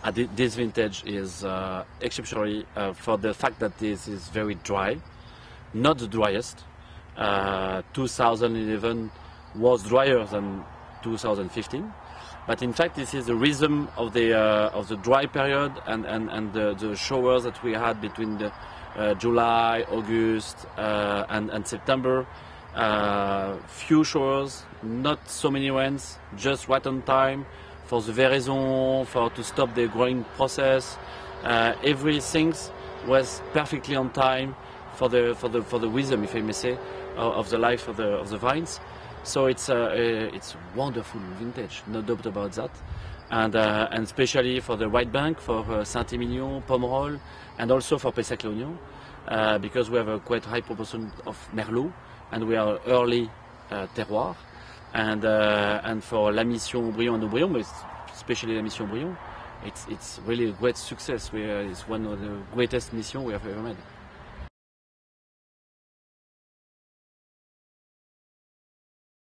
this vintage is exceptionally for the fact that this is very dry, not the driest. 2011 was drier than 2015, but in fact this is the rhythm of the dry period and the showers that we had between the July, August, and September. Few showers, not so many rains, just right on time for the veraison, to stop the growing process. Everything was perfectly on time for the rhythm, if I may say, of the life of the vines. So it's wonderful vintage, no doubt about that. And especially for the white bank, for Saint-Emilion, Pomerol, and also for Pessac-Léognan, because we have a quite high proportion of Merlot, and we are early terroir. And for La Mission Brion and Aubryon, but especially La Mission Brion, it's really a great success. It's one of the greatest missions we have ever made.